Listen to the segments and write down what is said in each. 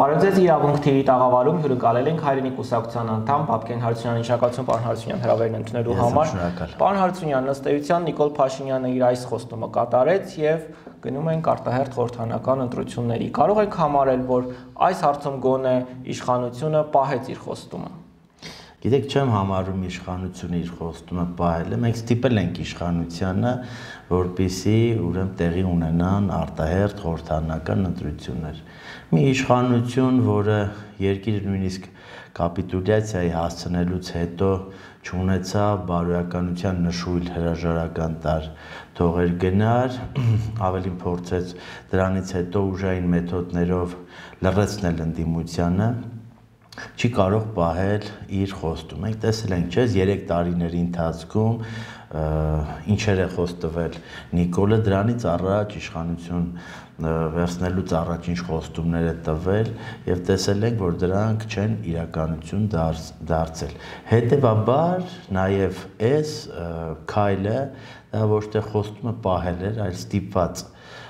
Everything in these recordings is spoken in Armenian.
Բարև ձեզ իրավունք TV տաղավարում հյուրընկալել ենք հայրենի կուսակցության անդամ Բաբկեն Հարությունյանին շնորհակալություն պարոն Հարությունյան հրավերն ընդունելու համար։ Պարոն Հարությունյան, ըստ էության Նիկոլ Փաշինյանը իր այս խոստումը կատարեց եւ գնում ենք արտահերթ խորհրդանական ընտրությունների։ Կարող եք համարել, որ այս հարցում գոնե իշխանությունը պահեց իր խոստումը։ Գիտեք, չեմ համարում իշխանությունը իր խոստումը պահելը, մենք ստիպել ենք իշխանությանը, որպեսզի ուրեմն տեղի ունենան արտահերթ խորհրդանական ընտրություններ։ Մի իշխանություն, որը երկիրը նույնիսկ կապիտուլյացիայի հասցնելուց հետո չունեցավ բարոյականության նշույլ հրաժարական տար թողեր գնար, ավելին փորձեց դրանից հետո ուժային մեթոդներով լռեցնել ընդդիմությանը, չի կարող պահել իր խոստումը։ Մենք տեսել ենք, չէ՞, 3 տարիների ընթացքում ինչեր է խոստվել Նիկոլը, դրանից առաջ իշխանություն վերցնելուց առաջ ինչ խոստումներ է տվել եւ տեսել ենք, որ դրանք չեն իրականություն դարձել։ Հետևաբար նաեւ այս քայլը դա ոչ թե խոստումը պահել էր, այլ ստիպված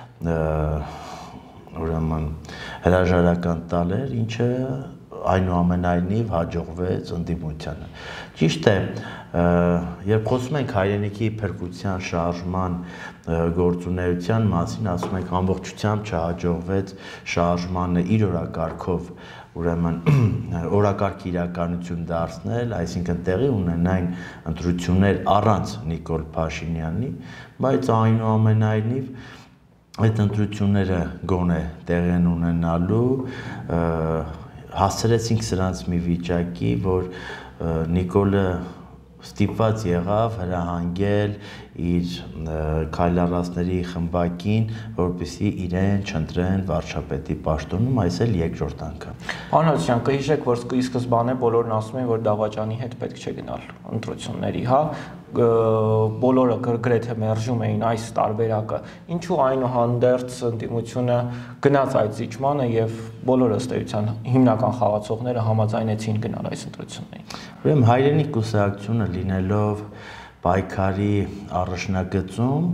ուրեմն հրաժարական տալ էր, ինչը այնուամենայնիվ հաջողվեց ընդդիմությանը։ Ճիշտ է, երբ խոսում ենք հայրենիքի փրկության շարժման գործունեության մասին, ասում ենք ամբողջությամբ չհաջողվեց շարժմանը իր օրակարգով, ուրեմն օրակարգ իրականություն դարձնել, այսինքն տեղի ունենային ընտրություններ առանց Նիկոլ Փաշինյանի, բայց այնուամենայնիվ այդ ընտրությունները գոնե տեղի են ունենալու, հասցրեցինք սրանց մի վիճակի, որ Նիկոլը ստիպված եղավ հրահանգել իր քայլարածների խմբակին, որպեսզի իրեն չընտրեն վարչապետի պաշտոնում, այս էլ երկրորդ անգամ։ Պարոն Հարությունյան, կհիշեք, որ ի սկզբանե բոլորն ասում են, որ Դավաճանի հետ պետք չէ գնալ ընտրությունների, հա, բոլորը գրեթե մերժում էին այս տարբերակը։ Ինչու այնուհանդերձ ընդդիմությունը գնաց այդ զիջմանը եւ բոլորը ըստ էության հիմնական խաղացողները համաձայնեցին գնալ այս ընտրություններին։ Ուրեմն հայրենի կուսակցությունը լինելով պայքարի առաջնագծում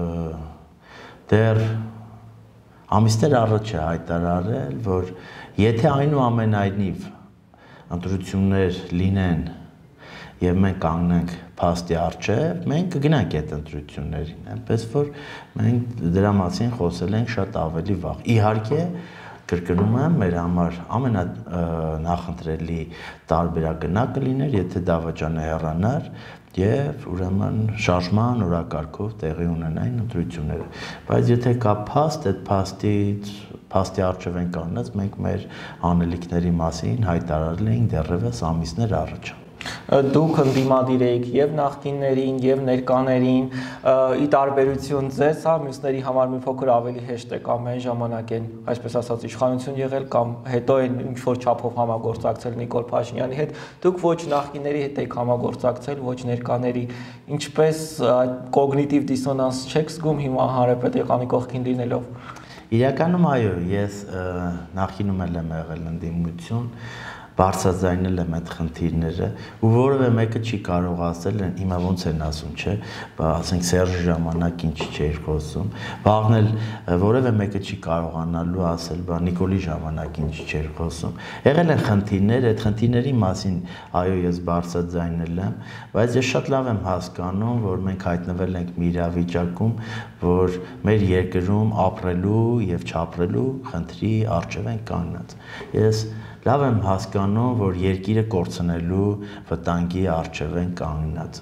դեռ ամիսներ առաջ է հայտարարել, որ եթե այնուամենայնիվ ընտրություններ լինեն եւ մենք կանգնենք փաստի առջեւ, մենք կգնանք այդ ընտրություններին, այնպես որ մենք դրա մասին խոսել ենք շատ ավելի վաղ։ Իհարկե, կրկնում եմ, մեր համար ամենանախընտրելի տարբերակը նա կլիներ, եթե Դավաճանը հեռանար եւ ուրեմն շարժման օրակարգով տեղի ունենային ընտրությունները։ Բայց եթե կա փաստ, այդ փաստի առջև են կանգնած, մենք մեր անելիքների մասին հայտարարել էինք դեռևս ամիսներ առաջ։ Դուք ընդդիմադիր եք եւ նախկիններին եւ ներկաներին, ի տարբերություն ձեզ, հա, մյուսների համար մի փոքր ավելի հեշտ է կամ այն ժամանակ են, այսպես ասած, իշխանություն եղել կամ հետո են ինչ որ չափով համագործակցել Նիկոլ Փաշինյանի հետ, դուք ոչ նախկինների հետ եք համագործակցել, ոչ ներկաների, ինչպես կոգնիտիվ դիսոնանս չեք զգում հիմա հանրապետականի կողքին լինելով։ Իրականում այո, ես նախկինում եմ եղել ընդդիմություն, բարձրաձայնել եմ այդ խնդիրները ու որևէ մեկը չի կարող ասել, հիմա ոնց են ասում, չէ, ասենք Սերժի ժամանակ ինչ չէր խոսում, վաղն էլ որևէ մեկը չի կարողանալու ասել, Նիկոլի ժամանակ ինչ չէր խոսում։ Եղել են խնդիրներ, այդ խնդիրների մասին այո ես բարձրաձայնել եմ, բայց ես շատ լավ եմ հասկանում, որ մենք հայտնվել ենք մի իրավիճակում, որ մեր երկրում ապրելու եւ չապրելու խնդրի առջև են կանգնած։ Ես լավ եմ հասկանում, որ երկիրը կորցնելու վտանգի առջև են կանգնած։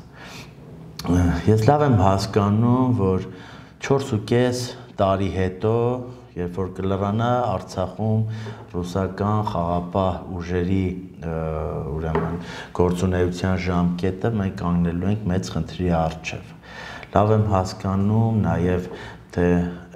Ես լավ եմ հասկանում, որ 4.5 տարի հետո, երբ որ կլրանա Արցախում ռուսական խաղապահ ուժերի ուրեմն գործունեության ժամկետը, մենք կանգնելու ենք մեծ խնդրի առջև։ Լավ եմ հասկանում նաև, թե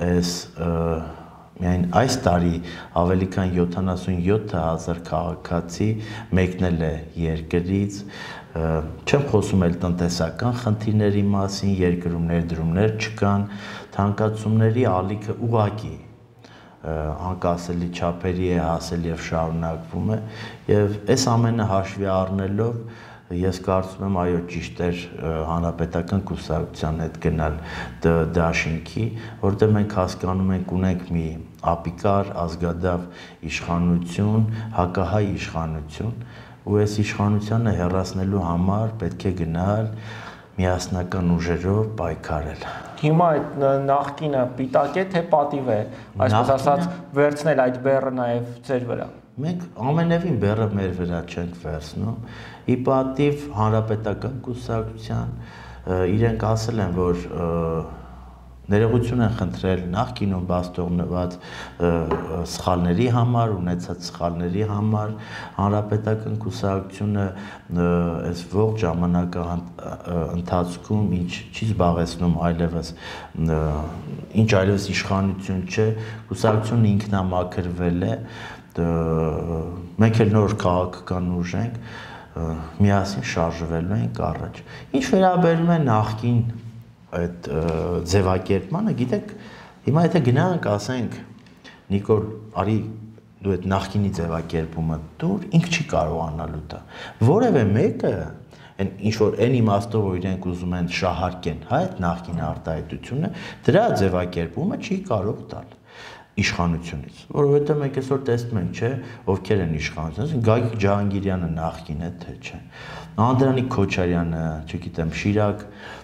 միայն այս տարի ավելի քան 77,000 քաղաքացի մեկնել է երկրից, չեմ խոսում էլ տնտեսական խնդիրների մասին, երկրում ներդրումներ չկան, թանկացումների ալիքը ուղղակի անկասելի չափերի է հասել եւ շարունակվում է, եւ այս ամենը հաշվի առնելով ես կարծում եմ այո ճիշտ էր հանրապետական կուսակցության հետ գնալ դաշինքի, որտեղ մենք հասկանում ենք ունենք մի ապիկար ազգադավ իշխանություն, հակահայ իշխանություն, ու այս իշխանությանը հեռացնելու համար պետք է գնալ միասնական ուժերով պայքարել։ Հիմա այդ նախկինը պիտակ է թե պատիվ է, այսպես ասած վերցնել այդ բեռը նաև ձեր վրա։ Մենք ամենևին բեռը մեր վրա չենք վերցնում, ի պատիվ հանրապետական կուսակցության իրենք ասել են, որ ներողություն են խնդրել նախկինում բաստողնված սխալների համար, ունեցած սխալների համար, հանրապետական կուսակցությունը այս ողջ ժամանակը ընթացքում ինչ չի զբաղեցնում այլևս ինչ այլևս իշխանություն չէ, կուսակցությունը ինքնամաքրվել է, մենք էլ նոր քաղաքական ուժ ենք, միասին շարժվելու ենք առաջ։ Ինչ վերաբերում է նախկին այդ ձևակերպմանը, գիտեք, հիմա եթե գնանք ասենք Նիկոլ, արի դու այդ նախկինի ձևակերպումը դուր, ինքը չի կարողանալու դա։ Որևէ մեկը այն ինչ որ այն իմաստով որ իրենք ուզում են շահարկեն, հա, այդ նախկին արտահայտությունը, դրա ձևակերպումը չի կարող տալ իշխանությունից, որովհետև մենք այսօր տեսնում ենք, չէ, ովքեր են իշխանությունից, Գագիկ Ջահանգիրյանը նախկին է, թե չէ։ Անդրանիկ Քոչարյանը, չգիտեմ, Շիրակ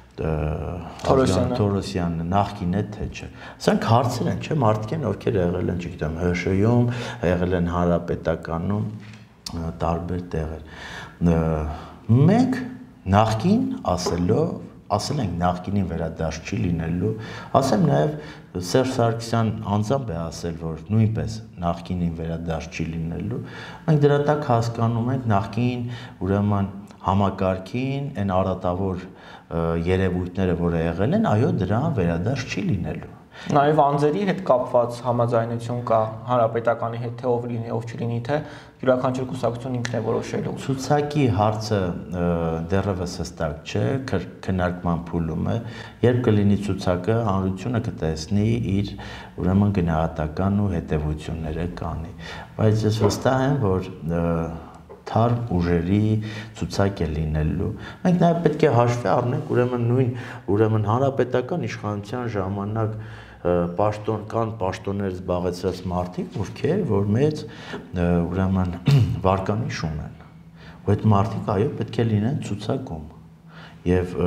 Թորոսյանը նախկին է, թե չէ։ Սրանք հարցեր են, չէ, մարդիկ են, ովքեր եղել են, չգիտեմ, ՀՇ-ում, եղել են հանրապետականում, տարբեր տեղեր։ Մենք նախկին ասել ենք նախկինին վերադարձ չի լինելու, ասեմ նաև Սերժ Սարգսյան անձամբ է ասել, որ նույնպես նախկինին վերադարձ չի լինելու, մենք դրա տակ հասկանում ենք նախկին ուրեմն համակարգին, այն արատավոր երևույթները, որը եղել են, այո, դրան վերադարձ չի լինելու։ Նաև անձերի հետ կապված համաձայնություն կա հանրապետականի հետ, թե ով լինի, ով չլինի, թե յուրաքանչյուր կուսակցություն ինքն է որոշելու։ Ցուցակի հարցը դեռևս հստակ չէ, քննարկման փուլում է, երբ կլինի ցուցակը, հանրությունը կտեսնի իր ուրեմն գնահատական ու հետևությունները կանի։ Բայց ես վստահ եմ, որ թարմ ուժերի ցուցակ է լինելու։ Մենք նաև պետք է հաշվի առնենք ուրեմն հանրապետական իշխանության ժամանակ պաշտոններ զբաղեցրած մարդիկ, ովքեր որ մեծ ուրեմն վարկանիշ ունեն։ Ու այդ մարդիկ այո պետք է լինեն ցուցակում։ Եվ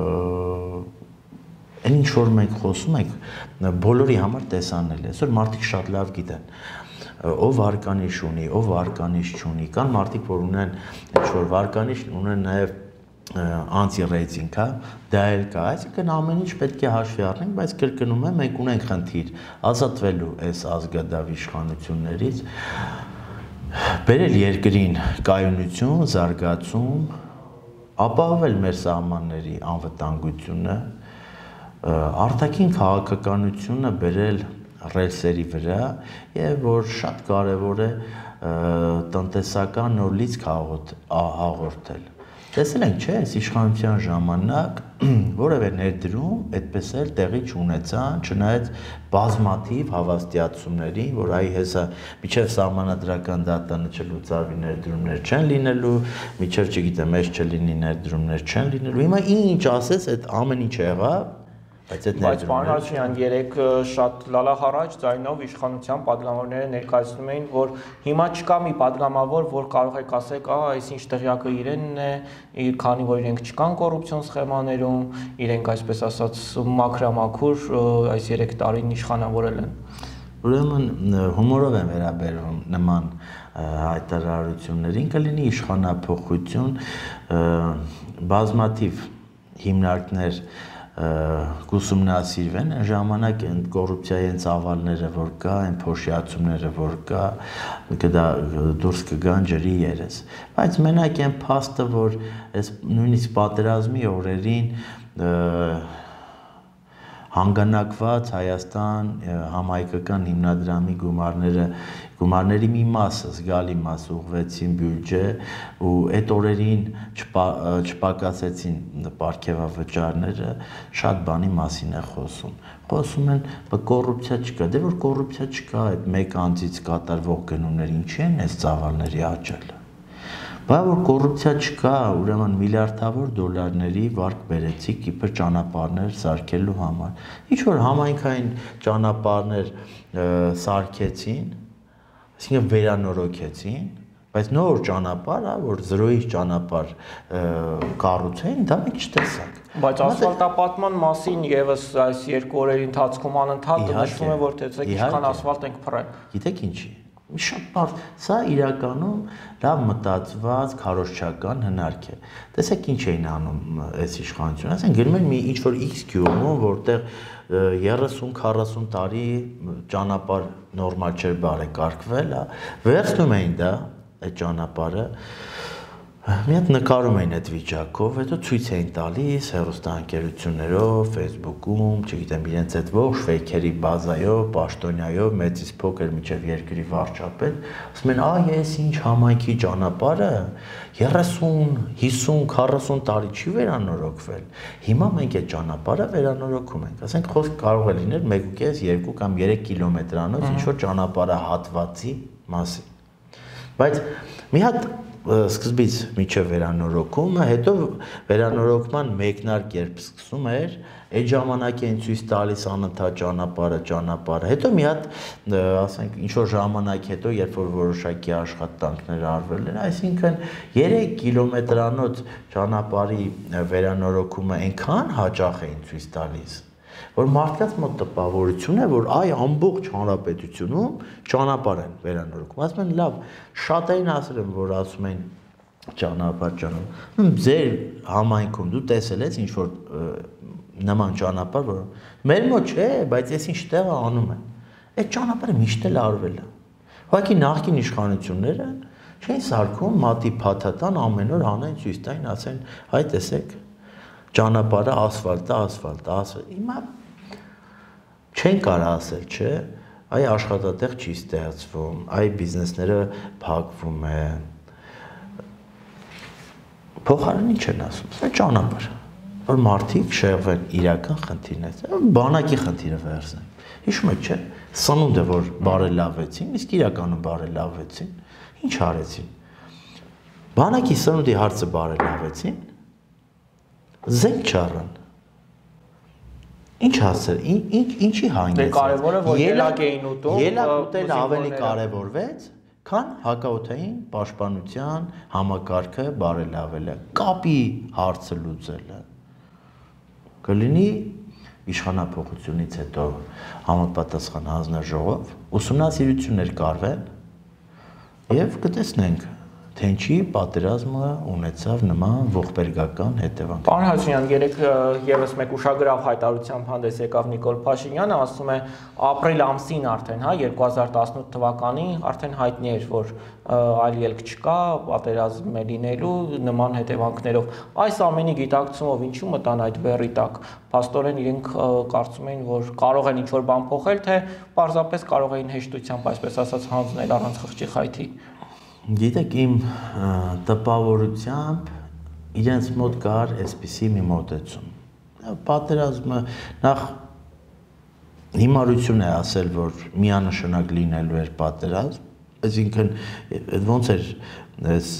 այն ինչ որ մենք խոսում ենք, բոլորի համար տեսանել է։ Այսօր մարդիկ շատ լավ գիտեն ով վարկանիշ ունի, ով վարկանիշ չունի, կան մարդիկ, որ ունեն ինչ-որ վարկանիշ, ունեն նաև անտի-ռեյտինգ, հա, դա էլ կա, այսինքն ամեն ինչ պետք է հաշվի առնենք, բայց կրկնում եմ, մենք ունենք խնդիր ազատվելու այս ազգադավ իշխանություններից, բերել երկրին կայունություն, զարգացում, ապահովել մեր սահմանների անվտանգությունը, արտաքին քաղաքականությունը բերել ռելսերի վրա եւ որ շատ կարեւոր է տնտեսական նոր լիցք հաղորդել։ Տեսել ենք, չէ, այս իշխանության ժամանակ որևէ ներդրում այդպես էլ տեղի չունեցան, չնայած բազմաթիվ հավաստիացումների, որ այ հեսա միջև սահմանադրական դատանը չլուծավի ներդրումներ չեն լինելու, միջև չգիտեմ, էս չլինի ներդրումներ չեն լինելու։ Հիմա ինչ ասես, այդ ամեն ինչ եղավ, բայց պարոն Հաշիմյան, երեք շատ լալահարաճ ձայնով իշխանության падգամավորները ներկայացնում էին, որ հիմա չկա մի падգամավոր, որ կարող եք ասեք, այս ինչ տեղյակը իրենն է, քանի որ իրենք չկան կոռուպցիոն սխեմաներում, իրենք այսպես ասած մաքրամաքուր այս 3 տարին իշխանավորել են։ Ուրեմն հումորով են վերաբերվում նման հայտարարություններին, կլինի իշխանափոխություն, բազմաթիվ հիմնարկներ կուսումնասիրվեն, այն ժամանակ այն կոռուպցիայի այն ծավալները, որ կա, այն փոշիացումները, որ կա, դա դուրս կգան ջրի երես։ Բայց մենակ այն փաստը, որ այս նույնիսկ պատերազմի օրերին հանգանակված Հայաստան համահայկական հիմնադրամի գումարների մի մասը, զգալի մասը ուղղվեցին բյուջե ու այդ օրերին չպակասեցին պարգևավճարները, շատ բանի մասին է խոսում։ Խոսում են, կոռուպցիա չկա, դե որ կոռուպցիա չկա, այդ մեկ անձից կատարվող գնումներ ինչի են այս ծավալների աճել։ Բայց որ կոռուպցիա չկա, ուրեմն միլիարդավոր դոլարների վարկ բերեցիք իբր ճանապարհներ սարքելու համար։ Ինչ որ համայնքային ճանապարհներ սարքեցին, այսինքն վերանորոգեցին, բայց նոր ճանապարհ, որ զրոյից ճանապարհ կառուցեն, դա մենք չտեսանք։ Բայց ասֆալտապատման մասին եւս այս 2 օրերի ընթացքում անընդհատ նշվում է, որ տեսեք ինչքան ասֆալտ ենք փռել։ Գիտեք ինչի։ Շատ բարձ, սա իրականում լավ մտածված քարոզչական հնարք է։ Տեսեք ինչ էին անում այս իշխանությունը, ասեն գնում են մի ինչ որ X գյուղում, որտեղ 30-40 տարի ճանապարհ նորմալ չէր բարեկարգվել, վերցնում էին դա այդ ճանապարհը, մի հատ նկարում էին այդ վիճակով, հետո ցույց էին տալիս հեռուստաընկերություններով, Facebook-ում, չգիտեմ, իրենց այդ ողջ ֆեյքերի բազայով, պաշտոնյայով, մեծից փոքր մինչև երկրի վարչապետ, ասում են, այս ինչ համայնքի ճանապարհը 30, 50, 40 տարի չի վերանորոգվել։ Հիմա մենք այդ ճանապարհը վերանորոգում ենք։ Ասենք խոսք կարող է լինել 1.5, 2 կամ 3 կիլոմետրանոց ինչ որ ճանապարհահատվածի մասին։ Բայց մի հատ սկզբից միջև վերանորոգումը, հետո վերանորոգման մեկնարկ երբ սկսում էր, այդ ժամանակ էին ցույց տալիս անընդհատ ճանապարհը, հետո մի հատ, ասենք, ինչ որ ժամանակ հետո, երբ որ որոշակի աշխատանքներ արվել են, այսինքն 3 կիլոմետրանոց ճանապարհի վերանորոգումը այնքան հաճախ էին ցույց տալիս, որ մարդկանց մոտ տպավորություն է, որ այ ամբողջ հանրապետությունում ճանապարհ են վերանորոգում։ Ասում են, լավ, շատերին ասել եմ, որ ասում են ճանապարհ։ Ձեր համայնքում դու տեսել ես ինչ որ նման ճանապարհ, որ մեր մոտ չէ, բայց այս ինչ տեղը անում են։ Այդ ճանապարհը միշտ էլ արվել է։ Ուղղակի նախկին իշխանությունները չէին սարքում մատի փաթաթան ամեն օր անեն ցույց տային, ասեն, այ տեսեք ճանապարհը ասֆալտ։ Հիմա չեն կարող ասել, չէ, այ աշխատատեղ չի ստեղծվում, այ բիզնեսները փակվում են։ Փոխարեն ինչ են ասում, սա ճանապարհ, որ մարդիկ շեղվեն իրական խնդիրներից, բանակի խնդիրը վերցնեն։ Հիշում եք, չէ, սնունդը որ բարելավեցին, իսկ իրականում բարելավեցին, ինչ արեցին։ Բանակի սնունդի հարցը բարելավեցին, զենք չառան։ Ինչ հասցր, ինչի հանգեցրեց։ Դե կարևորը որ ելակ էին ուտում, ելակ ուտելը ավելի կարևորվեց, քան հակաօդային պաշտպանության համակարգը բարելավելը, կապի հարցը լուծելը։ Կլինի իշխանափոխությունից հետո համապատասխան հանձնաժողով ուսումնասիրություններ կարվեն եւ կտեսնենք թե ինչի պատերազմը ունեցավ նման ողբերգական հետևանք։ Պարոն Հաշինյան, երեք եւս մեկ ուշագրավ հայտարարությամբ հանդես եկավ Նիկոլ Փաշինյանը, ասում է ապրիլ ամսին արդեն, 2018 թվականի արդեն հայտնի էր, որ այլ ելք չկա, պատերազմ է լինելու նման հետևանքներով։ Այս ամենի գիտակցումով ինչու մտան այդ բեռի տակ։ Փաստորեն իրենք կարծում էին, որ կարող են ինչ-որ բան փոխել, թե պարզապես կարող էին հեշտությամբ, այսպես ասած, հանձնել առանց խղճի խայթի։ Գիտեք, իմ տպավորությամբ իրենց մոտ կար այսպիսի մի մոտեցում։ Պատերազմը նախ հիմարություն է ասել, որ միանշանակ լինելու էր պատերազմ, այսինքն ոնց էր այս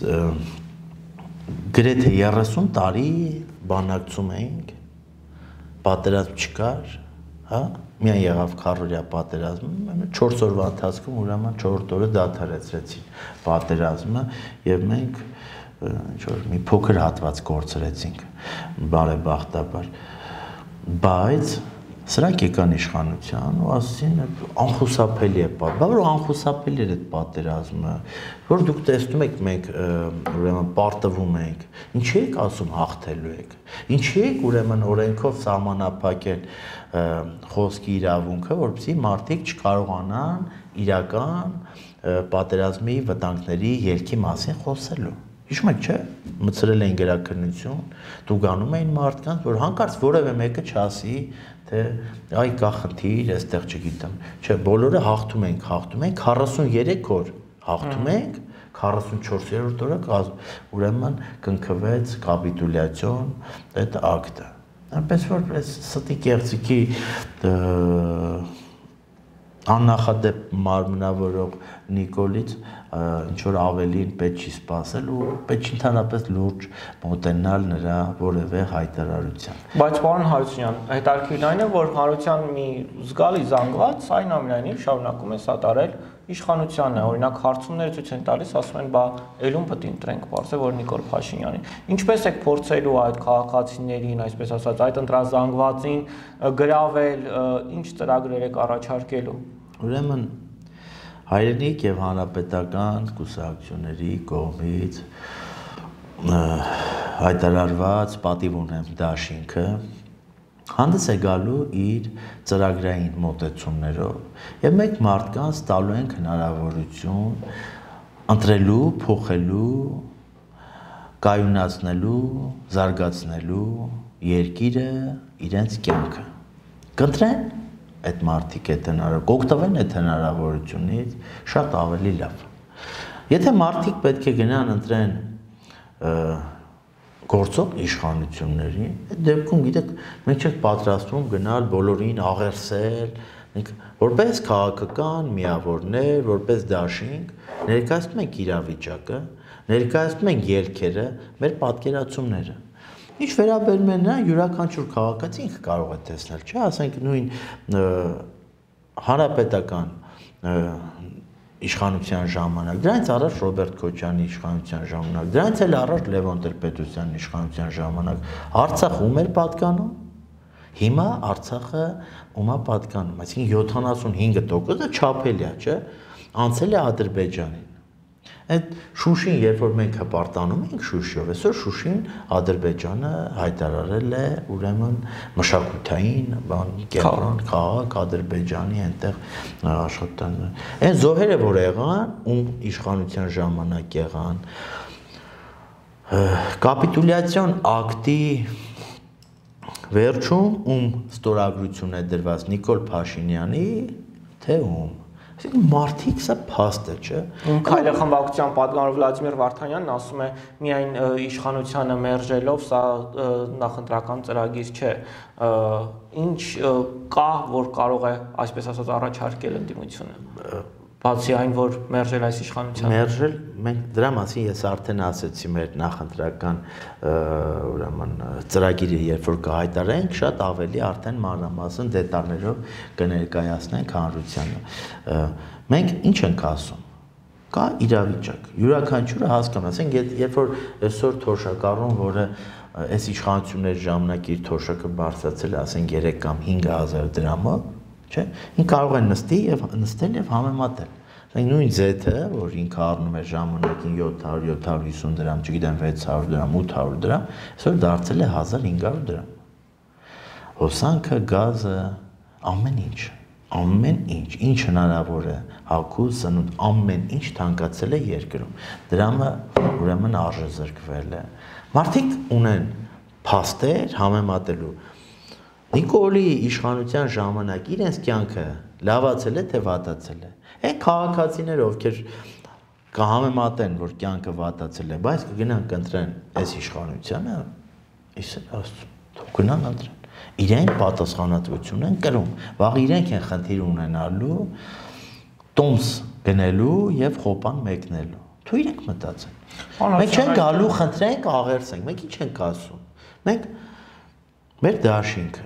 գրեթե 30 տարի բանակցում էինք, պատերազմ չկար, հա, միայն եղավ քարորյա պատերազմը, 4 օրվա ընթացքում ուրեմն 4 օրը դադարեցրեցին պատերազմը եւ մենք ինչ-որ մի փոքր հատված կորցրեցինք բարեբախտաբար, բայց սրանք եկան իշխանության ու ասեցին անխուսափելի է, որ անխուսափելի էր այդ պատերազմը, որ դուք տեսնում եք մենք ուրեմն պարտվում ենք, ինչի եք ասում հաղթելու եք, ինչի եք ուրեմն օրենքով սահմանափակել խոսքի իրավունքը, որպեսզի մարդիկ չկարողանան իրական պատերազմի վտանգների ելքի մասին խոսելու։ Հիշում եք, չէ՞, մտցրել էին գրաքննություն, տուգանում էին մարդկանց, որ հանկարծ որևէ մեկը չասի, թե այ կա խնդիր, այստեղ չգիտեմ։ Չէ, բոլորը հաղթում ենք, 43 օր հաղթում ենք, 44-րդ օրը ուրեմն կնքվեց կապիտուլյացիոն այդ ակտը։ Այնպես որ այս ստի կեղծիքի աննախադեպ մարմնավորող Նիկոլից ինչ որ ավելին պետք չի սպասել ու պետք չի ընդհանրապես լուրջ մոտենալ նրա որևէ հայտարարության։ Բայց պարոն Հարությունյան, հետաքրքիրն այն է, որ Հարության մի զգալի զանգված այնուամենայնիվ շարունակում է սատարել իշխանությանը, օրինակ հարցումները ցույց են տալիս, ասում են, բա ելուն պետք է ընտրենք, բարձր որ Նիկոլ Փաշինյանին։ Ինչպես եք փորձելու այդ քաղաքացիներին, այսպես ասած, այդ ընտրազանգվածին գրավել, ինչ ծրագրեր եք առաջարկելու։ Ուրեմն հայրենիք եւ հանրապետական կուսակցությունների կողմից հայտարարված պատիվ ունեմ դաշինքը հանդես է գալու իր ծրագրային մոտեցումներով եւ մենք մարդկանց տալու ենք հնարավորություն ընտրելու, փոխելու, կայունացնելու, զարգացնելու երկիրը, իրենց կյանքը։ Կընտրեն այդ մարդիկ այդ կօգտվեն այդ հնարավորությունից շատ ավելի լավ։ Եթե մարդիկ պետք է գնան ընտրեն գործող իշխանություններին, այդ դեպքում գիտեք, մենք չենք պատրաստվում գնալ բոլորին աղերսել, մենք որպես քաղաքական միավորներ, որպես դաշինք ներկայացնում ենք իրավիճակը, ներկայացնում ենք ելքերը, մեր պատկերացումները։ Ինչ վերաբերում է նա յուրաքանչյուր քաղաքացի ինքը կարող է տեսնել, չէ՞, ասենք նույն հանրապետական իշխանության ժամանակ, դրանից առաջ Ռոբերտ Քոչյանի իշխանության ժամանակ, դրանից էլ առաջ Լևոն Տեր-Պետրոսյանի իշխանության ժամանակ Արցախը ում էր պատկանում։ Հիմա Արցախը ումա պատկանում, այսինքն 75%-ը չափելի է, չէ՞, անցել է Ադրբեջանին։ Այդ Շուշին, երբ որ մենք հպարտանում ենք Շուշիով, այսօր Շուշին Ադրբեջանը հայտարարել է ուրեմն մշակութային կենտրոն, քաղաք Ադրբեջանի այնտեղ աշխատան։ Այն զոհերը, որ եղան, ում իշխանության ժամանակ եղան, կապիտուլյացիոն ակտի վերջում ում ստորագրություն է դրված Նիկոլ Փաշինյանի, թե ում։ Մարդիկ սա փաստ է, չէ՞։ Քայլե խմբակցության պատգամավոր Վլադիմիր Վարդանյանն ասում է, միայն իշխանությանը մերժելով սա նախընտրական ծրագիր չէ։ Ինչ կա, որ կարող է, այսպես ասած, առաջարկել ընդդիմությունը։ Բացի այն, որ մերժել այս իշխանությանը։ Մերժել, մենք դրա մասին ես արդեն ասացի մեր նախընտրական ուրեմն ծրագիրը, երբ որ կհայտարարենք, շատ ավելի արդեն մանրամասն դետալներով կներկայացնենք հանրությանը։ Մենք ինչ ենք ասում։ Կա իրավիճակ։ Յուրաքանչյուրը հասկանում, ասենք, երբ որ այսօր թոշակառուն, որը այս իշխանությունների ժամանակ իր թոշակը բարձրացել է, ասենք 3 կամ 5000 դրամով, չէ՞, ինքը կարող է նստել եւ համեմատել։ Ասենք նույն Z-ը, որ ինքը առնում է ժամանակին 700, 750 դրամ, չգիտեմ 600 դրամ, 800 դրամ, այսօր դարձել է 1500 դրամ։ Հոսանքը, գազը, ամեն ինչ, ինչ հնարավոր է, հագուստ, սնունդ, ամեն ինչ թանկացել է երկրում։ Դրամը ուրեմն արժեզրկվել է։ Մարդիկ ունեն փաստեր համեմատելու։ Նիկոլի իշխանության ժամանակ իրենց կյանքը լավացել է, թե վատացել է։ Այն քաղաքացիները, ովքեր կհամեմատեն, որ կյանքը վատացել է, բայց կգնան կընտրեն այս իշխանությանը, իսեր Աստծո, թող գնան ընտրեն։ Իրենք պատասխանատվություն են կրում, վաղ իրենք են խնդիր ունենալու, տոմս գնելու եւ խոպան մեկնելու։ Թող իրենք մտածեն։ Մենք չենք գալու խնդրենք, աղերսենք, մենք ինչ ենք ասում։ Մենք մեր դաշինքը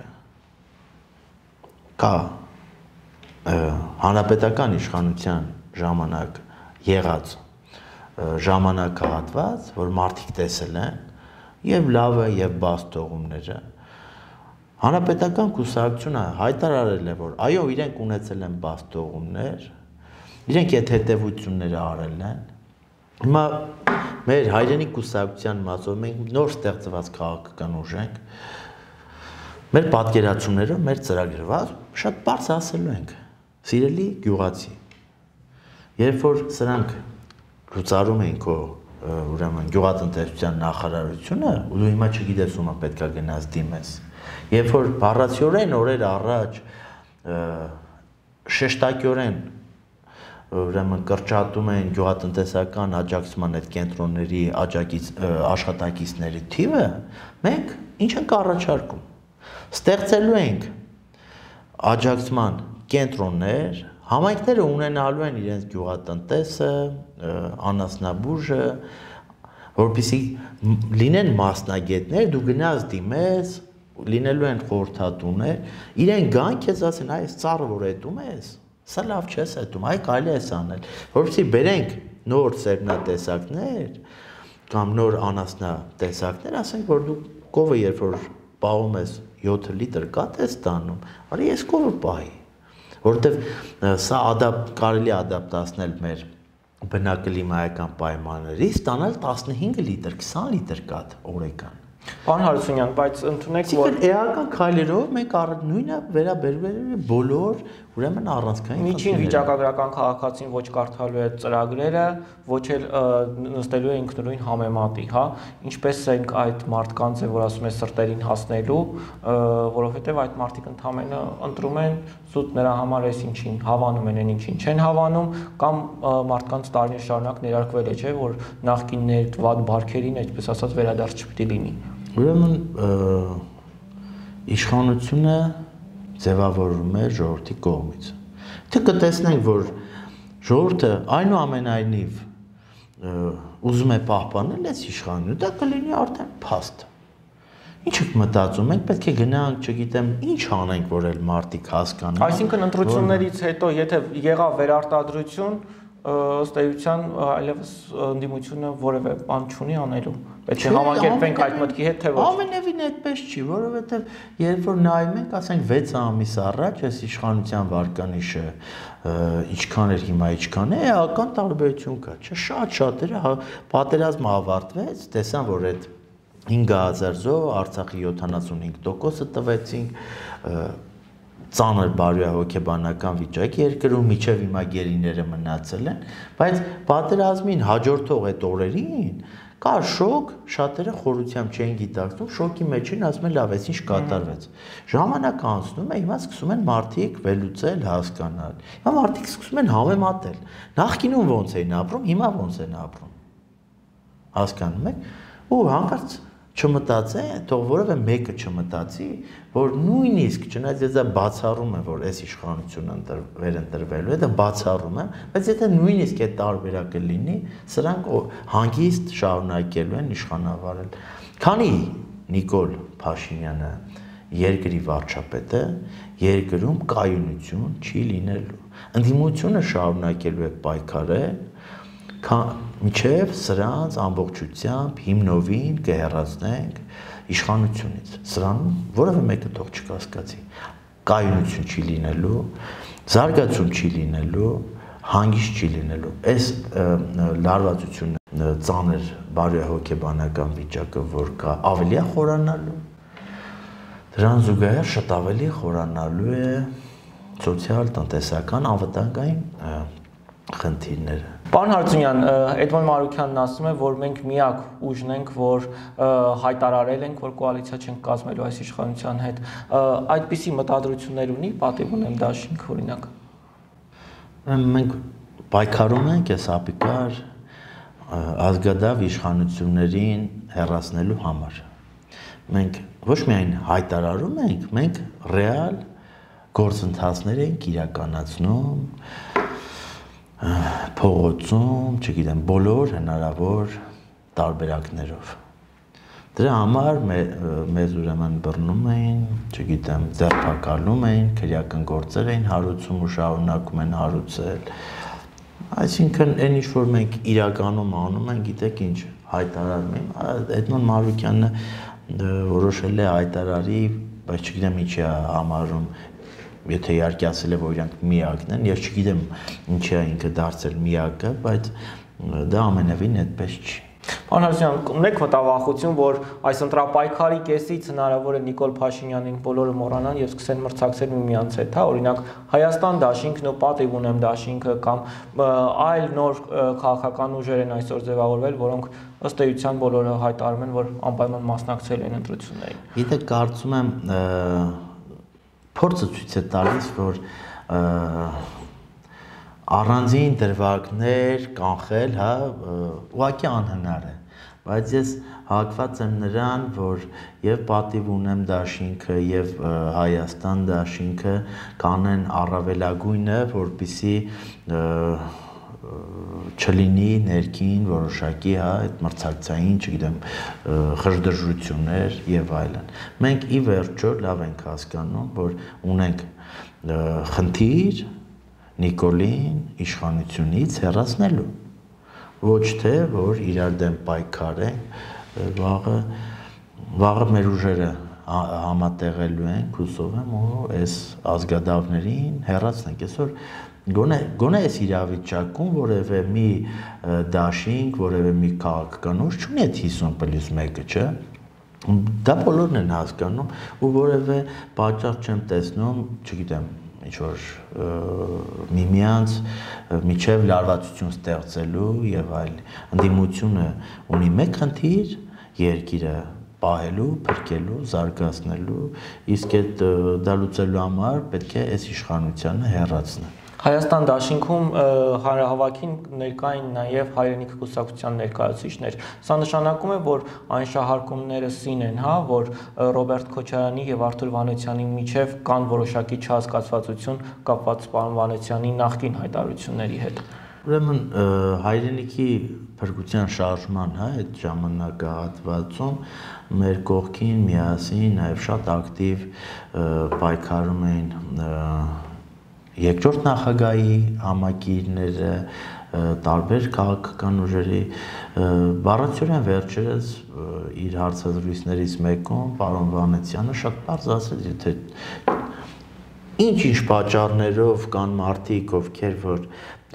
կա հանրապետական իշխանության ժամանակ եղած ժամանակահատված, որ մարդիկ տեսել են եւ լավը եւ բաստողումները հանրապետական կուսակցությունը հայտարարել է, որ այո, իրենք ունեցել են բաստողումներ, իրենք այդ հետևությունները արել են։ Հիմա մեր հայրենի կուսակցության մասով մենք նոր ստեղծված քաղաքական ուժ ենք, մեր պատկերացումները, մեր ծրագրված շատ բարձ ասելու ենք, սիրելի գյուղացի, երբ որ սրանք լուծարում են քո ուրեմն գյուղատնտեսության նախարարությունը, ու դու հիմա չգիտես ումա պետքա գնաս դիմես, երբ որ բառացիորեն օրեր առաջ շեշտակիորեն ուրեմն կրճատում են գյուղատնտեսական աջակցման այդ կենտրոնների աշխատակիցների թիվը, մենք ինչ ենք առաջարկում։ Ստեղծելու ենք աջակցման կենտրոններ Համայնքները ունենալու են իրենց գյուղատնտեսը, անասնաբուժը, որպեսզի լինեն մասնագետներ, դու գնաս դիմես, լինելու են խորհրդատուներ, իրեն գան քեզ ասեն, այս ծառը որ էտում ես, սա լավ չես էտում, այ կարելի է անել, որպեսզի բերենք նոր սերմնատեսակներ կամ նոր անասնատեսակներ, ասենք որ դու կովը երբ որ պահում ես 7 լիտր կաթ ես տանում, արի ես կովը պահի, որովհետև սա կարելի է ադապտացնել մեր բնակլիմայական պայմաններից, ստանալ 15 լիտր, 20 լիտր կաթ օրական։ Պարոն Հարությունյան, բայց ընդունեք, որ էական քայլերով մենք նույնը վերաբերվել է բոլոր ուրեմն առանցքային միջին վիճակագրական քաղաքացին ոչ կարդալու է ծրագրերը, ոչ էլ նստելու է ինքնուրույն համեմատի, հա, ինչպես ենք այդ մարդկանց է, որ ասում է սրտերին հասնելու, որովհետև այդ մարդիկ ընդամենը ընտրում են զուտ նրա համար էս ինչին հավանում են, այն ինչին չեն հավանում, կամ մարդկանց տարիներ շարունակ ներարկվել է, չէ, որ նախկիններ վատ բարքերին, այսպես ասած, վերադարձ չպիտի լինի։ Ուրեմն իշխանությունը ձևավորվում է ժողովրդի կողմից։ Թե կտեսնենք, որ ժողովուրդը այնուամենայնիվ ուզում է պահպանել այս իշխանությունը, դա կլինի արդեն փաստ։ Ինչ եք մտածում, մենք պետք է գնանք, չգիտեմ, ինչ անենք, որ էլ մարդիկ հասկանան։ Այսինքն ընտրություններից հետո, եթե եղավ վերարտադրություն, ըստ էության այլևս ընդդիմությունը որևէ բան չունի անելու։ Պետք է համակերպենք այդ մտքի հետ, թե ոչ։ Ամենևին այդպես չի, որովհետև երբ որ նայում ենք, ասենք 6 ամիս առաջ այս իշխանության վարկանիշը ինչքան էր հիմա, ինչքան է, էական տարբերություն կա, չէ՞, շատ-շատերը պատերազմը ավարտվեց, տեսան, որ այդ 5000 զոհ Արցախի 75%-ը տվեցինք, ծանր բարոյահոգեբանական վիճակ երկրում, միջև հիմա գերիները մնացել են, բայց պատերազմին հաջորդող այդ օրերին կար շոկ, շատերը խորությամբ չէին գիտակցում, շոկի մեջ են ասում են լավ, այս ինչ կատարվեց։ Ժամանակ անցնում է, հիմա սկսում են մարդիկ վերլուծել, հասկանալ։ Հիմա մարդիկ սկսում են համեմատել։ Նախկինում ոնց էին ապրում, հիմա ոնց են ապրում։ Հասկանում եք։ Ու հանկարծ չմտածեն, թող որևէ մեկը չմտածի, որ նույնիսկ չնայած ես դա բացառում եմ, որ այս իշխանությունը վերընտրվելու է, դա բացառում եմ, բայց եթե նույնիսկ այդ տարբերակը լինի, սրանք հանգիստ շարունակելու են իշխանավարել։ Քանի Նիկոլ Փաշինյանը երկրի վարչապետ է, երկրում կայունություն չի լինելու։ Ընդդիմությունը շարունակելու է պայքարել, մինչև սրանց ամբողջությամբ հիմնովին կհեռացնենք իշխանությունից, սրանում որևէ մեկը թող չկասկածի, կայունություն չի լինելու, զարգացում չի լինելու, հանգիստ չի լինելու, այս լարվածությունը ծանր բարոյահոգեբանական վիճակը, որ կա, ավելի է խորանալու, դրան զուգահեռ շատ ավելի խորանալու է սոցիալ-տնտեսական անվտանգային խնդիրները։ Պարոն Հարությունյան, Էդմոն Մարուքյանն ասում է, որ մենք միակ ուժն ենք, որ հայտարարել ենք, որ կոալիցիա չենք կազմելու այս իշխանության հետ։ Այդպիսի մտադրություններ ունի, պատիվ ունեմ դաշինք, օրինակ։ Մենք պայքարում ենք այս ապիկար ազգադավ իշխանություններին հեռացնելու համար։ Մենք ոչ միայն հայտարարում ենք, մենք ռեալ գործընթացներ ենք իրականացնում, փողոցում, չգիտեմ, բոլոր հնարավոր տարբերակներով։ Դրա համար մեզ ուրեմն բռնում էին, չգիտեմ, ձերբակալում էին, քրեական գործեր էին հարուցում ու շարունակում են հարուցել։ Այսինքն, այն ինչ որ մենք իրականում անում ենք, գիտեք ինչ, հայտարարում ենք, Էդմոն Մարուքյանը որոշել է հայտարարի, բայց չգիտեմ ինչի է համարում, եթե իհարկե ասել է, որ իրանք միակն են, ես չգիտեմ ինչի է ինքը դարձել միակը, բայց դա ամենևին այդպես չի։ Պարոն Հարությունյան, ունեք մտավախություն, որ այս ընտրապայքարի կեսից հնարավոր է Նիկոլ Փաշինյանին բոլորը մոռանան եւ սկսեն մրցակցել միմյանց հետ, հա, օրինակ Հայաստան դաշինքն ու պատիվ ունեմ դաշինքը կամ այլ նոր քաղաքական ուժեր են այսօր ձևավորվել, որոնք ըստ էության բոլորը հայտարարում են, որ անպայման մասնակցել են ընտրություններին։ Եթե կարծում եմ փորձը ցույց է տալիս, որ առանձին դրվագներ կանխել, հա, ուղղակի անհնար է, բայց ես հակված եմ նրան, որ եւ պատիվ ունեմ դաշինքը եւ Հայաստան դաշինքը կանեն առավելագույնը, որպիսի չլինի ներքին որոշակի, հա, այդ մրցակցային, չգիտեմ, խժդժություններ եւ այլն։ Մենք ի վերջո լավ ենք հասկանում, որ ունենք խնդիր Նիկոլին իշխանությունից հեռացնելու, ոչ թե որ իրար դեմ պայքարենք, վաղը մեր ուժերը համատեղելու ենք, հուսով եմ, ու այս ազգադավներին հեռացնենք։ Այսօր գոնե այս իրավիճակում որևէ մի դաշինք, որևէ մի քաղաքական ուժ չունի այդ 50+1-ը, չէ՞։ Դա բոլորն են հասկանում ու որևէ պատճառ չեմ տեսնում, չգիտեմ, ինչ-որ միմյանց միջև լարվածություն ստեղծելու եւ այլ ընդդիմությունը ունի մեկ խնդիր երկիրը պահելու, փրկելու, զարգացնելու, իսկ այդ դա լուծելու համար պետք է այս իշխանությանը հեռացնել։ Հայաստան դաշինքում հանրահավաքին ներկային նաև հայրենիք կուսակցության ներկայացուցիչներ։ Սա նշանակում է, որ այն շահարկումները սին են, հա, որ Ռոբերտ Քոչարյանի եւ Արթուր Վանեցյանի միջև կան որոշակի չհասկացվածություն կապված պարոն Վանեցյանի նախկին հայտարարությունների հետ։ Ուրեմն հայրենիքի փրկության շարժման, հա, այդ ժամանակահատվածում մեր կողքին միասին նաև շատ ակտիվ պայքարում էին երկրորդ նախագահի համակիրները, տարբեր քաղաքական ուժերի, բառացիորեն վերջերս իր հարցազրույցներից մեկում պարոն Վանեցյանը շատ պարզ ասել, թե ինչ պատճառներով կան մարդիկ, ովքեր որ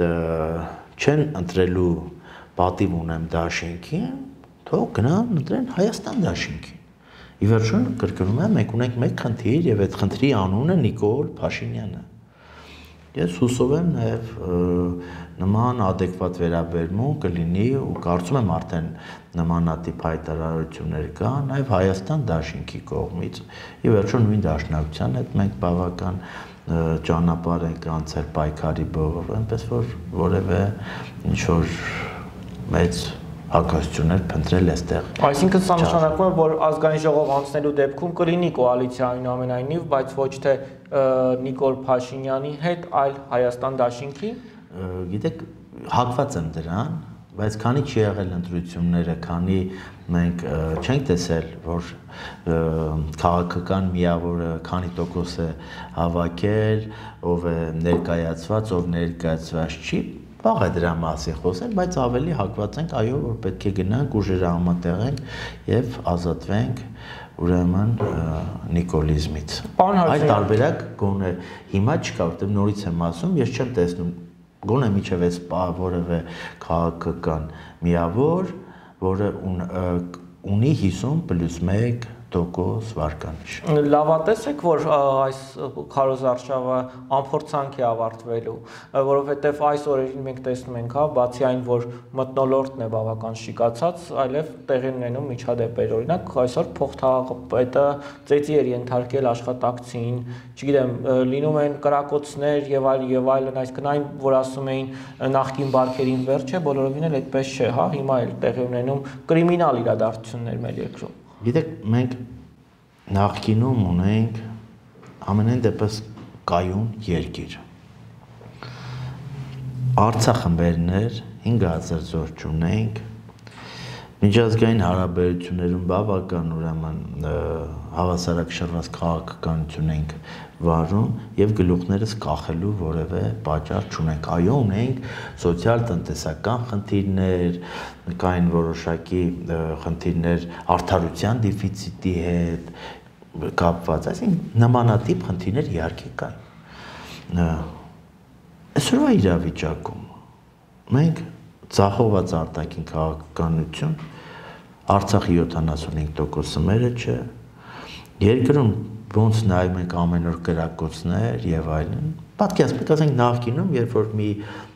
չեն ընտրելու պատիվ ունեմ դաշինքին, թող գնան ընտրեն Հայաստան դաշինքին։ Ի վերջո կրկնում եմ, մենք ունենք մեկ խնդիր եւ այդ խնդրի անունը Նիկոլ Փաշինյանն է։ Ես հուսով եմ նաև նման adekvat վերաբերմունք կլինի ու կարծում եմ արդեն նմանատիպ հայտարարություններ կա նաև Հայաստան դաշինքի կողմից։ Ի վերջո նույն դաշնակցության հետ մենք բավական ճանապարհ ենք անցել պայքարի բովով, այնպես որ որևէ ինչ-որ մեծ հակասություններ փնտրել այստեղ։ Այսինքն սա նշանակում է, որ ազգային ժողով անցնելու դեպքում կլինի կոալիցիա այնուամենայնիվ, բայց ոչ թե Նիկոլ Փաշինյանի հետ, այլ Հայաստան դաշինքի։ Գիտեք, հակված եմ դրան, բայց քանի չի եղել ընտրությունները, քանի մենք չենք տեսել, որ քաղաքական միավորը քանի տոկոս է հավաքել, ով է ներկայացված, ով ներկայացված չի, վաղ է դրա մասին խոսել, բայց ավելի հակված ենք, այո, որ պետք է գնանք, ուժերը համատեղենք եւ ազատվենք ուրեմն նիկոլիզմից։ Այդ տարբերակ գոնե հիմա չկա, որտեղ նորից եմ ասում, ես չեմ տեսնում գոնե միջև այս որևէ քաղաքական միավոր, որը ունի 50+1 տոկոս վարկանիշ։ Լավատես եք, որ այս քարոզարշավը անփորձանք է ավարտվելու, որովհետև այս օրերին մենք տեսնում ենք, հա, բացի այն, որ մթնոլորտն է բավական շիկացած, այլև տեղի ունենում միջադեպեր, օրինակ այսօր փոխթաղապետը ծեծի էր ենթարկել աշխատակցին, չգիտեմ, լինում են կրակոցներ եւ այլն, այսինքն այն, որ ասում էին նախկին բարքերին վերջ է, բոլորովին էլ այդպես չէ, հա, հիմա էլ տեղի ունենում կրիմինալ իրադարձություններ մեր երկրում։ Գիտեք, մենք նախկինում ունենք ամենայն դեպս կայուն երկիր։ Արցախմբերներ 5000 զոր չունենք, միջազգային հարաբերություններում բավական ուրեմն հավասարակշռված քաղաքականություն ենք վարում եւ գլուխներս կախելու որևէ պատճառ չունենք։ Այո, ունենք սոցիալ-տնտեսական խնդիրներ, կային որոշակի խնդիրներ արդարության դեֆիցիտի հետ կապված, այսինքն նմանատիպ խնդիրներ իհարկե կային։ Այսօրվա իրավիճակում մենք ցախողված արտաքին քաղաքականություն, Արցախի 75%-ը մերը չէ, երկրում ոնց նայում ենք ամեն օր կրակոցներ եւ այլն, պատկերացնեք, ասենք նախկինում, երբ որ մի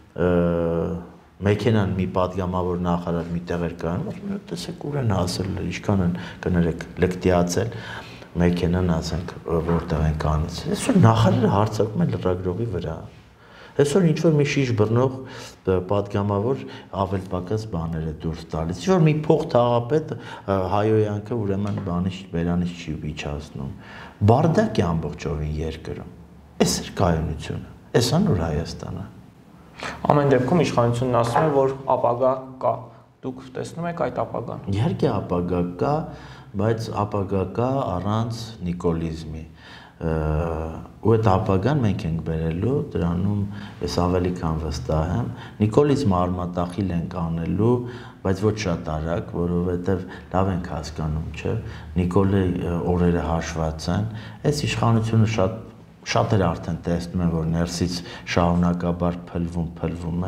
մեքենան մի պատգամավոր նախարար մի տեղ էր կայանում, տեսեք ուր են հասել, ինչքան են կներեք լկտիացել մեքենան, ասենք, որտեղ են կանից։ Այսօր նախարարը հարձակվում է լրագրողի վրա։ Այսօր ինչ որ մի շիշ բռնող պատգամավոր ավել պակաս բաներ է դուրս տալիս։ Ինչ որ մի փող թաղապետ հայոյանքը ուրեմն բանից բերանից չի իջացնում։ Բարդակ է ամբողջովին երկրում։ Այս է կայունությունը։ Էսա նոր Հայաստանը։ Ամեն դեպքում իշխանությունն ասում է, որ ապագա կա։ Դուք տեսնում եք այդ ապագան։ Իհարկե ապագա կա, բայց ապագա կա առանց նիկոլիզմի։ Ու այդ ապագան մենք ենք բերելու, դրանում ես ավելի քան վստահ եմ։ Նիկոլիզմը արմատախիլ ենք անելու, բայց ոչ շատ արագ, որովհետև լավ ենք հասկանում, չէ։ Նիկոլի օրերը հաշված են։ Այս իշխանությունը շատերը արդեն տեսնում են, որ ներսից շարունակաբար փլվում է։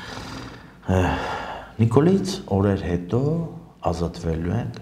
Նիկոլից օրեր հետո ազատվելու ենք։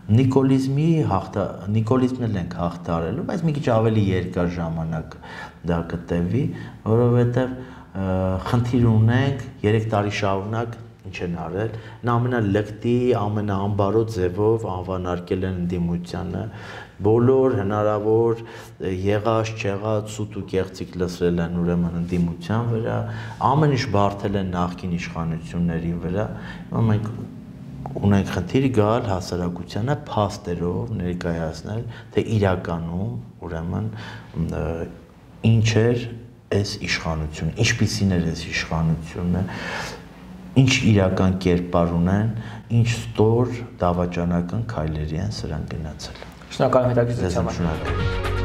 Նիկոլիզմն էլ ենք հաղթարելու, բայց մի քիչ ավելի երկար ժամանակ դա կտևի, որովհետև խնդիր ունենք 3 տարի շարունակ ինչ են արել, նա ամենալկտի, ամենաամբարո ձևով անվանարկել են ընդդիմությանը, բոլոր հնարավոր եղած, չեղած, սուտ ու կեղծիք լսրել են ուրեմն ընդդիմության վրա, ամեն ինչ բարդել են նախկին իշխանությունների վրա, մենք ունենք խնդիր գալ հասարակությանը փաստերով ներկայացնել, թե իրականում ուրեմն ինչ էր այս իշխանությունը, ինչպիսին էր այս իշխանությունը, ինչ իրական կերպար ունեն, ինչ ստոր դավաճանական քայլերի են սրանք գնացել։ Շնորհակալ եմ հետաքրքրության համար։